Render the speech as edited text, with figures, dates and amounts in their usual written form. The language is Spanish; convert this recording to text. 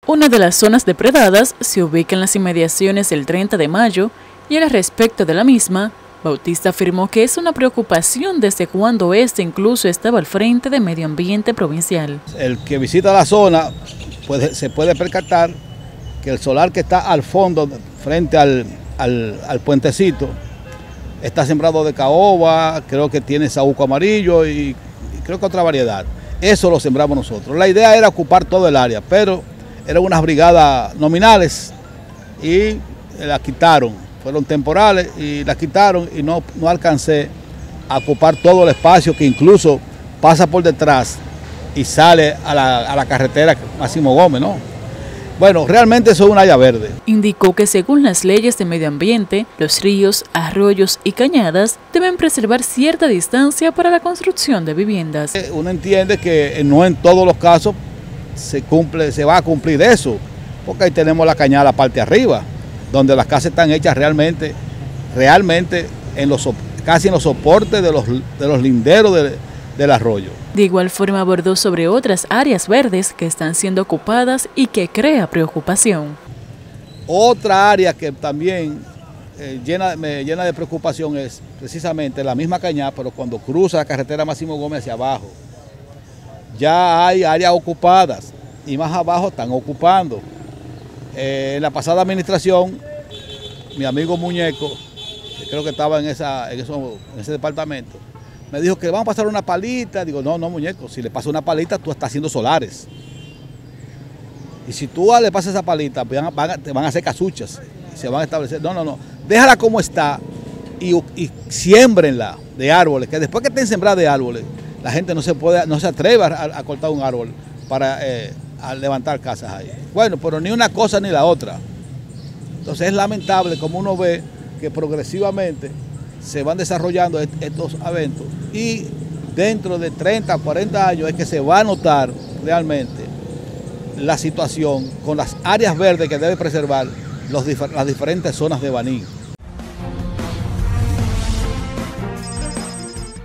Una de las zonas depredadas se ubica en las inmediaciones del 30 de mayo y al respecto de la misma, Bautista afirmó que es una preocupación desde cuando este incluso estaba al frente de Medio Ambiente Provincial. El que visita la zona se puede percatar que el solar que está al fondo, frente al puentecito, está sembrado de caoba, creo que tiene saúco amarillo y creo que otra variedad. Eso lo sembramos nosotros. La idea era ocupar todo el área, pero eran unas brigadas nominales y la quitaron. Fueron temporales y la quitaron y no alcancé a ocupar todo el espacio que incluso pasa por detrás y sale a la carretera Máximo Gómez, ¿no? Bueno, realmente eso es un área verde. Indicó que según las leyes de medio ambiente, los ríos, arroyos y cañadas deben preservar cierta distancia para la construcción de viviendas. Uno entiende que no en todos los casos se va a cumplir eso, porque ahí tenemos la cañada la parte arriba, donde las casas están hechas realmente casi en los soportes de los linderos del arroyo. De igual forma abordó sobre otras áreas verdes que están siendo ocupadas y que crea preocupación. Otra área que también me llena de preocupación es precisamente la misma cañada, pero cuando cruza la carretera Máximo Gómez hacia abajo. Ya hay áreas ocupadas y más abajo están ocupando. En la pasada administración, mi amigo Muñeco, que creo que estaba en ese departamento, me dijo que vamos a pasar una palita. Digo, no, Muñeco, si le pasas una palita, tú estás haciendo solares. Y si tú le pasas esa palita, te van a hacer casuchas, y se van a establecer. No, déjala como está y siémbrenla de árboles, que después que estén sembradas de árboles, la gente no se atreve a cortar un árbol para levantar casas ahí. Bueno, pero ni una cosa ni la otra. Entonces es lamentable como uno ve que progresivamente se van desarrollando estos eventos y dentro de 30 o 40 años es que se va a notar realmente la situación con las áreas verdes que debe preservar las diferentes zonas de Baní.